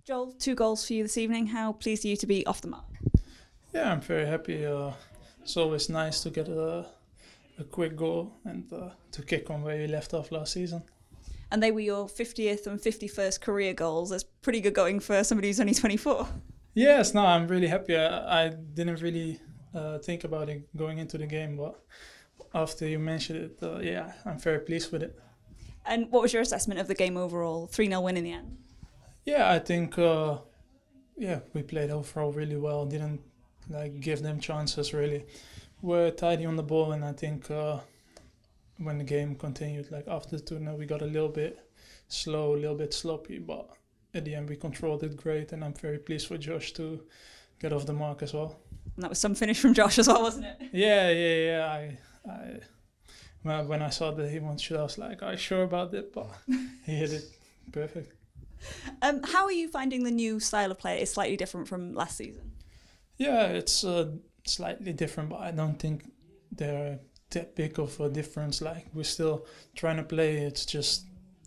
Joel, 2 goals for you this evening. How pleased are you to be off the mark? Yeah, I'm very happy. It's always nice to get a quick goal and to kick on where you left off last season. And they were your 50th and 51st career goals. That's pretty good going for somebody who's only 24. Yes, no, I'm really happy. I didn't really think about it going into the game, but after you mentioned it, yeah, I'm very pleased with it. And what was your assessment of the game overall? 3-0 win in the end. Yeah, I think we played overall really well. Didn't give them chances really. We're tidy on the ball, and I think when the game continued, after 2-0, we got a little bit slow, a little bit sloppy, but at the end we controlled it great, and I'm very pleased for Josh to get off the mark as well. And that was some finish from Josh as well, wasn't it? Yeah. When I saw that he wanted to shoot, I was like, "Are you sure about it?" But he hit it perfect. How are you finding the new style of play? It's slightly different from last season. Yeah, it's slightly different, but I don't think they're that big of a difference. We're still trying to play. It's just,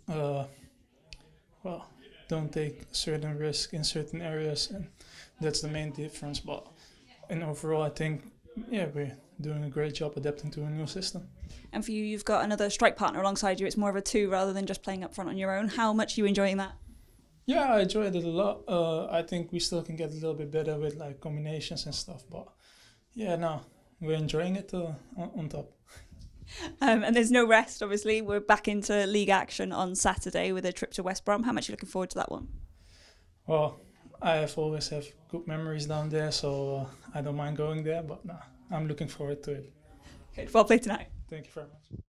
don't take certain risk in certain areas, and that's the main difference. But in overall, I think, we're doing a great job adapting to a new system. And for you, you've got another strike partner alongside you. It's more of a two rather than just playing up front on your own. How much are you enjoying that? Yeah, I enjoyed it a lot. I think we still can get a little bit better with combinations and stuff, but we're enjoying it on top. And there's no rest, obviously. We're back into league action on Saturday with a trip to West Brom. How much are you looking forward to that one? Well, I always have good memories down there, so I don't mind going there, but I'm looking forward to it. Good. Well played tonight. Thank you very much.